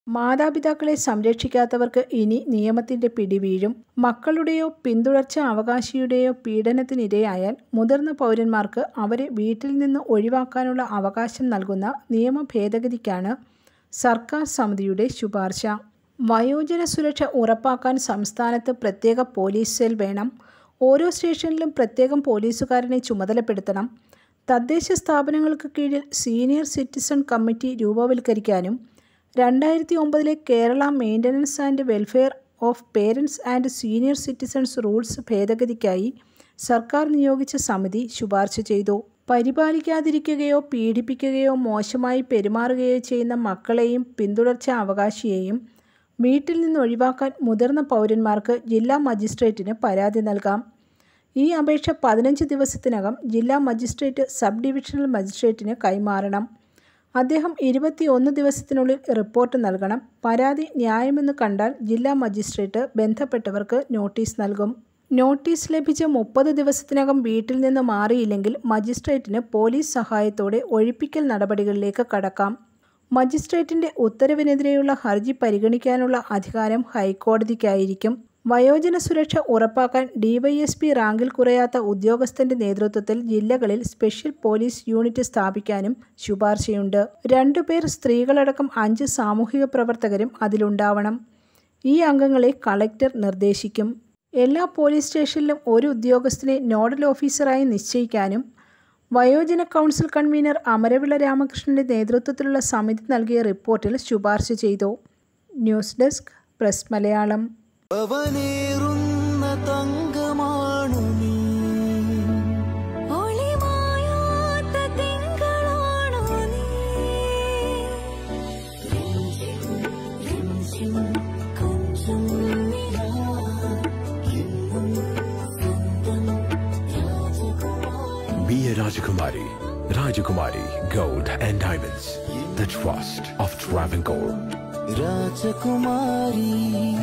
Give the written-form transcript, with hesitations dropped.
മാതാപിതാക്കളെ സംരക്ഷിക്കാത്തവർക്ക് ഇനി നിയമത്തിന്റെ പിടിവീഴും. മക്കളുടെയോ പിന്തുടർച്ചാ അവകാശിയുടെയോ പീഡനത്തിനിരയായാൽ മുതിർന്ന പൗരന്മാർക്ക് അവരെ വീട്ടിൽ നിന്ന് ഒഴിവാക്കാനുള്ള അവകാശം നൽകുന്ന നിയമ ഭേദഗതിക്കാണ് സർക്കാർ സമിതിയുടെ ശുപാർശ. വയോജന സുരക്ഷ ഉറപ്പാക്കാൻ സംസ്ഥാനത്ത് പ്രത്യേക പോലീസ് സെൽ വേണം. ഓരോ സ്റ്റേഷനിലും പ്രത്യേകം പോലീസുകാരനെ ചുമതലപ്പെടുത്തണം. തദ്ദേശ സ്ഥാപനങ്ങൾക്ക് കീഴിൽ സീനിയർ സിറ്റിസൺ കമ്മിറ്റി രൂപവൽക്കരിക്കാനും 2009 Kerala maintenance and welfare of parents and senior citizens rules ഭേദഗതിക്കായി സർക്കാർ നിയോഗിച്ച സമിതി ശുപാർശ ചെയ്തു. പരിപാലിക്കാതിരിക്കുകയോ പീഡിപ്പിക്കുകയോ മോശമായി പെരുമാറുകയോ ചെയ്യുന്ന മക്കളെയും പിന്തുടർച്ചാ അവകാശിയെയും വീട്ടിൽ നിന്ന് ഒഴിവാക്കാൻ മുതിർന്ന പൗരന്മാർക്ക് ജില്ലാ മജിസ്ട്രേറ്റിന് പരാതി നൽകാം. ഈ അപേക്ഷ 15 ദിവസത്തിനകം ജില്ലാ മജിസ്ട്രേറ്റ് സബ് ഡിവിഷണൽ മജിസ്ട്രേറ്റിന് കൈമാറണം. അദ്ദേഹം 21 ദിവസത്തിനുള്ളിൽ റിപ്പോർട്ട് നൽകണം. പരാതി ന്യായമെന്ന് കണ്ടാൽ ജില്ലാ മജിസ്ട്രേറ്റ് ബന്ധപ്പെട്ടവർക്ക് നോട്ടീസ് നൽകും. നോട്ടീസ് ലഭിച്ച 30 ദിവസത്തിനകം വീട്ടിൽ നിന്ന് മാറിയില്ലെങ്കിൽ മജിസ്ട്രേറ്റിന് പോലീസ് സഹായത്തോടെ ഒഴിപ്പിക്കൽ നടപടികളിലേക്ക് കടക്കാം. മജിസ്ട്രേറ്റിന്റെ ഉത്തരവിനെതിരെയുള്ള ഹർജി പരിഗണിക്കാനുള്ള അധികാരം ഹൈക്കോടതിക്കായിരിക്കും. വയോജന സുരക്ഷ ഉറപ്പാക്കാൻ ഡിവൈഎസ്പി റാങ്കിൽ കുറയാത്ത ഉദ്യോഗസ്ഥന്റെ നേതൃത്വത്തിൽ ജില്ലകളിൽ സ്പെഷ്യൽ പോലീസ് യൂണിറ്റ് സ്ഥാപിക്കാനും ശുപാർശയുണ്ട്. 2 പേർ സ്ത്രീകളടക്കം 5 സാമൂഹിക പ്രവർത്തകരും അതിലുണ്ടാവണം. ഈ അംഗങ്ങളെ കളക്ടർ നിർദ്ദേശിക്കും. എല്ലാ പോലീസ് സ്റ്റേഷനിലും ഒരു ഉദ്യോഗസ്ഥനെ നോഡൽ ഓഫീസറായി നിശ്ചയിക്കാനും വയോജന കൗൺസിൽ കൺവീനർ അമരവിള രാമകൃഷ്ണന്റെ നേതൃത്വത്തിലുള്ള സമിതി നൽകിയ റിപ്പോർട്ടിൽ ശുപാർശ ചെയ്തു. News desk press Malayalam. Be a Rajakumari. Rajakumari Gold and Diamonds. The trust of Travancore. Rajakumari.